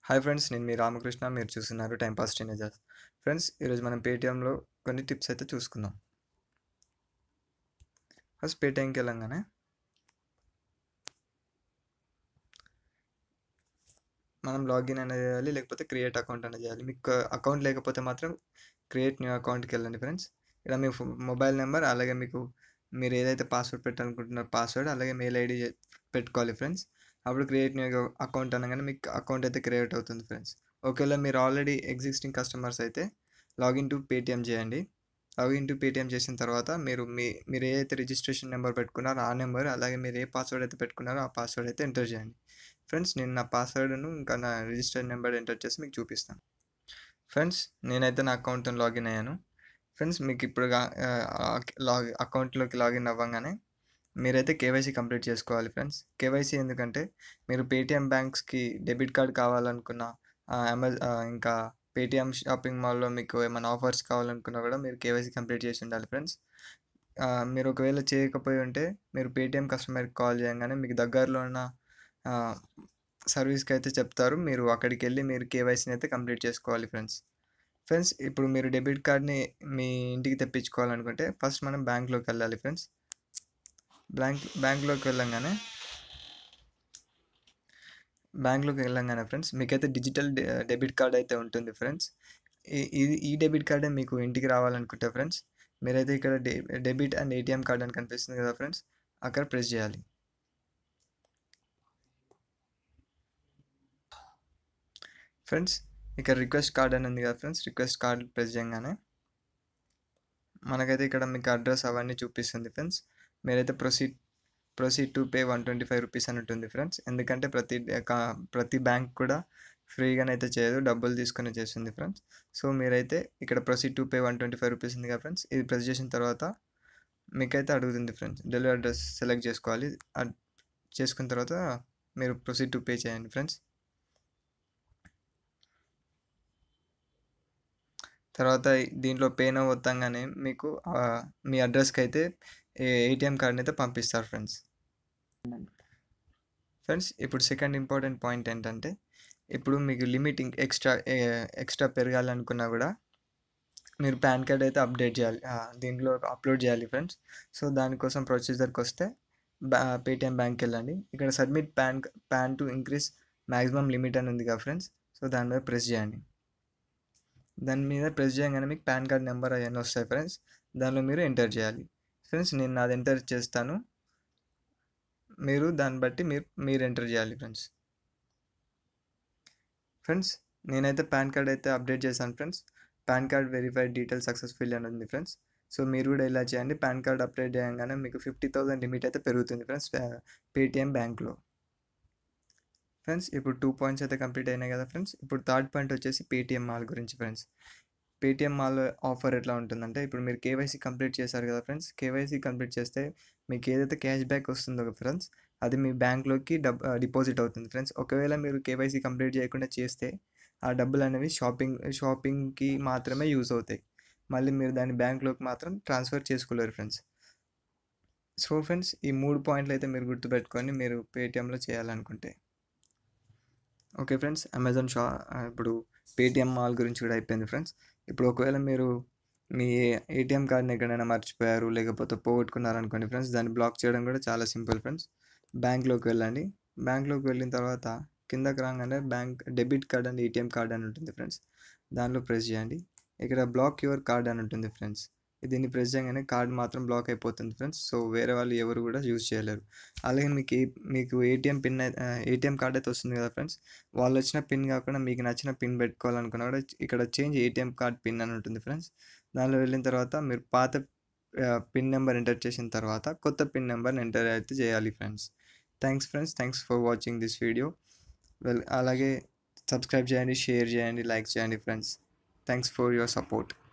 Hi friends, నేను మీ రామకృష్ణ. మీరు చూస్తున్నారు టైం పాస్ టీనేజర్స్. ఫ్రెండ్స్, ఈరోజు మనం పేటీఎంలో కొన్ని టిప్స్ అయితే చూసుకుందాం. ఫస్ట్ పేటీఎంకి వెళ్ళంగానే మనం లాగిన్ అనేది చేయాలి, లేకపోతే క్రియేట్ అకౌంట్ అనేది చేయాలి. మీకు అకౌంట్ లేకపోతే మాత్రం క్రియేట్ న్యూ అకౌంట్కి వెళ్ళండి ఫ్రెండ్స్. ఇలా మీ మొబైల్ నెంబర్, అలాగే మీరు ఏదైతే పాస్వర్డ్ పెట్టాలనుకుంటున్నారో పాస్వర్డ్, అలాగే మెయిల్ ఐడి పెట్టుకోవాలి ఫ్రెండ్స్. అప్పుడు క్రియేట్ న్యూ అకౌంట్ అనగానే మీకు అకౌంట్ అయితే క్రియేట్ అవుతుంది ఫ్రెండ్స్. ఒకవేళ మీరు ఆల్రెడీ ఎగ్జిస్టింగ్ కస్టమర్స్ అయితే లాగిన్ టు పేటీఎం చేయండి. లాగిన్ టు పేటీఎం చేసిన తర్వాత మీరు ఏదైతే రిజిస్ట్రేషన్ నెంబర్ పెట్టుకున్నారో ఆ నెంబర్, అలాగే మీరు ఏ పాస్వర్డ్ అయితే పెట్టుకున్నారో ఆ పాస్వర్డ్ అయితే ఎంటర్ చేయండి ఫ్రెండ్స్. నేను నా పాస్వర్డ్ను ఇంకా నా రిజిస్టర్డ్ నెంబర్ ఎంటర్ చేసి మీకు చూపిస్తాను ఫ్రెండ్స్. నేనైతే నా అకౌంట్తో లాగిన్ అయ్యాను ఫ్రెండ్స్. మీకు ఇప్పుడు అకౌంట్లోకి లాగిన్ అవ్వగానే మీరైతే కేవైసీ కంప్లీట్ చేసుకోవాలి ఫ్రెండ్స్. కేవైసీ ఎందుకంటే మీరు పేటీఎం బ్యాంక్స్కి డెబిట్ కార్డ్ కావాలనుకున్న, ఇంకా పేటీఎం షాపింగ్ మాల్లో మీకు ఏమైనా ఆఫర్స్ కావాలనుకున్నా కూడా మీరు కేవైసీ కంప్లీట్ చేసి ఉండాలి ఫ్రెండ్స్. మీరు ఒకవేళ చేయకపోయి ఉంటే మీరు పేటీఎం కస్టమర్కి కాల్ చేయగానే మీకు దగ్గరలో ఉన్న సర్వీస్కి అయితే చెప్తారు. మీరు అక్కడికి వెళ్ళి మీరు కేవైసీని అయితే కంప్లీట్ చేసుకోవాలి ఫ్రెండ్స్. ఫ్రెండ్స్, ఇప్పుడు మీరు డెబిట్ కార్డ్ని మీ ఇంటికి తెప్పించుకోవాలనుకుంటే ఫస్ట్ మనం బ్యాంక్లోకి వెళ్ళాలి ఫ్రెండ్స్. బ్యాంక్లోకి వెళ్ళంగానే ఫ్రెండ్స్ మీకైతే డిజిటల్ డెబిట్ కార్డ్ అయితే ఉంటుంది ఫ్రెండ్స్. ఈ డెబిట్ కార్డే మీకు ఇంటికి రావాలనుకుంటే ఫ్రెండ్స్, మీరైతే ఇక్కడ డెబిట్ అండ్ ఏటీఎం కార్డ్ అని కనిపిస్తుంది కదా ఫ్రెండ్స్, అక్కడ ప్రెస్ చేయాలి ఫ్రెండ్స్. ఇక్కడ రిక్వెస్ట్ కార్డ్ అని ఉంది కదా ఫ్రెండ్స్, రిక్వెస్ట్ కార్డ్ ప్రెస్ చేయగానే మనకైతే ఇక్కడ మీకు అడ్రస్ అవన్నీ చూపిస్తుంది ఫ్రెండ్స్. మీరైతే ప్రొసీడ్ టు పే 125 రూపీస్ అని ఉంటుంది ఫ్రెండ్స్. ఎందుకంటే ప్రతి బ్యాంక్ కూడా ఫ్రీగానైతే చేయదు, డబ్బులు తీసుకొని చేస్తుంది ఫ్రెండ్స్. సో మీరైతే ఇక్కడ ప్రొసీడ్ టు పే 125 రూపీస్ ఉంది కదా ఫ్రెండ్స్, ఇది ప్రెస్ చేసిన తర్వాత మీకైతే అడుగుతుంది ఫ్రెండ్స్. డెలివరీ అడ్రస్ సెలెక్ట్ చేసుకోవాలి. చేసుకున్న తర్వాత మీరు ప్రొసీడ్ టు పే చేయండి ఫ్రెండ్స్. తర్వాత దీంట్లో పే నౌ వత్తంగానే మీకు మీ అడ్రస్కి అయితే ఏటీఎం కార్డ్ని అయితే పంపిస్తారు ఫ్రెండ్స్. ఇప్పుడు సెకండ్ ఇంపార్టెంట్ పాయింట్ ఏంటంటే, ఇప్పుడు మీకు లిమిట్ ఎక్స్ట్రా పెరగాలనుకున్నా కూడా మీరు పాన్ కార్డ్ అయితే అప్డేట్ చేయాలి, దీంట్లో అప్లోడ్ చేయాలి ఫ్రెండ్స్. సో దానికోసం ప్రొసీజర్కి వస్తే పేటీఎం బ్యాంక్కి వెళ్ళండి. ఇక్కడ submit PAN to increase maximum limit అని ఉంది కదా ఫ్రెండ్స్. సో దాని మీద ప్రెస్ చేయండి. దాని మీద ప్రెస్ చేయగానే మీకు పాన్ కార్డ్ నెంబర్ అవన్నీ వస్తాయి ఫ్రెండ్స్. దానిలో మీరు ఎంటర్ చేయాలి ఫ్రెండ్స్. నేను నాది ఎంటర్ చేస్తాను, మీరు దాన్ని బట్టి మీరు ఎంటర్ చేయాలి ఫ్రెండ్స్. నేనైతే పాన్ కార్డ్ అయితే అప్డేట్ చేశాను friends. PAN card verified detail successful అని ఉంది ఫ్రెండ్స్. సో మీరు కూడా ఇలా చేయండి. పాన్ కార్డ్ అప్డేట్ చేయగానే మీకు 50,000 లిమిట్ అయితే పెరుగుతుంది ఫ్రెండ్స్ పేటీఎం బ్యాంక్లో ఫ్రెండ్స్. ఇప్పుడు 2 పాయింట్స్ అయితే కంప్లీట్ అయినాయి కదా ఫ్రెండ్స్. ఇప్పుడు థర్డ్ పాయింట్ వచ్చేసి పేటీఎం మాల్ గురించి ఫ్రెండ్స్. పేటీఎం మాల్ ఆఫర్ ఎట్లా ఉంటుందంటే, ఇప్పుడు మీరు కేవైసీ కంప్లీట్ చేశారు కదా ఫ్రెండ్స్. కేవైసీ కంప్లీట్ చేస్తే మీకు ఏదైతే క్యాష్ బ్యాక్ వస్తుందో ఫ్రెండ్స్, అది మీ బ్యాంక్లోకి డిపాజిట్ అవుతుంది ఫ్రెండ్స్. ఒకవేళ మీరు కేవైసీ కంప్లీట్ చేయకుండా చేస్తే ఆ డబ్బులు అనేవి షాపింగ్కి మాత్రమే యూజ్ అవుతాయి. మళ్ళీ మీరు దాన్ని బ్యాంక్లోకి మాత్రం ట్రాన్స్ఫర్ చేసుకోలేరు ఫ్రెండ్స్. సో ఫ్రెండ్స్, ఈ 3 పాయింట్లు అయితే మీరు గుర్తుపెట్టుకొని మీరు పేటీఎంలో చేయాలనుకుంటే. ఓకే ఫ్రెండ్స్, అమెజాన్ ఇప్పుడు పేటీఎం మాల్ గురించి కూడా అయిపోయింది ఫ్రెండ్స్. ఇప్పుడు ఒకవేళ మీరు మీ ఏటీఎం కార్డ్ని ఎక్కడైనా మర్చిపోయారు, లేకపోతే పోగొట్టుకున్నారనుకోండి ఫ్రెండ్స్, దాన్ని బ్లాక్ చేయడం కూడా చాలా సింపుల్ ఫ్రెండ్స్. బ్యాంక్లోకి వెళ్ళండి. బ్యాంక్లోకి వెళ్ళిన తర్వాత కిందకి రాగానే bank debit card and ATM card అని ఉంటుంది ఫ్రెండ్స్. దానిలో ప్రెస్ చేయండి. ఇక్కడ బ్లాక్ యువర్ కార్డ్ అని ఉంటుంది ఫ్రెండ్స్. దీన్ని ప్రెస్ చేయగానే కార్డ్ మాత్రం బ్లాక్ అయిపోతుంది ఫ్రెండ్స్. సో వేరే వాళ్ళు ఎవరు కూడా యూజ్ చేయలేరు. అలాగే మీకు ఏటీఎం కార్డ్ అయితే వస్తుంది కదా ఫ్రెండ్స్. వాళ్ళు వచ్చిన పిన్ కాకుండా మీకు నచ్చిన పిన్ పెట్టుకోవాలనుకున్నా కూడా ఇక్కడ చేంజ్ ఏటీఎం కార్డ్ పిన్ అని ఉంటుంది ఫ్రెండ్స్. దానిలో వెళ్ళిన తర్వాత మీరు పాత పిన్ నెంబర్ ఎంటర్ చేసిన తర్వాత కొత్త పిన్ నెంబర్ని ఎంటర్ అయితే చేయాలి friends. Thanks for watching this video. అలాగే సబ్స్క్రైబ్ చేయండి, షేర్ చేయండి, లైక్ చేయండి friends. Thanks for your support.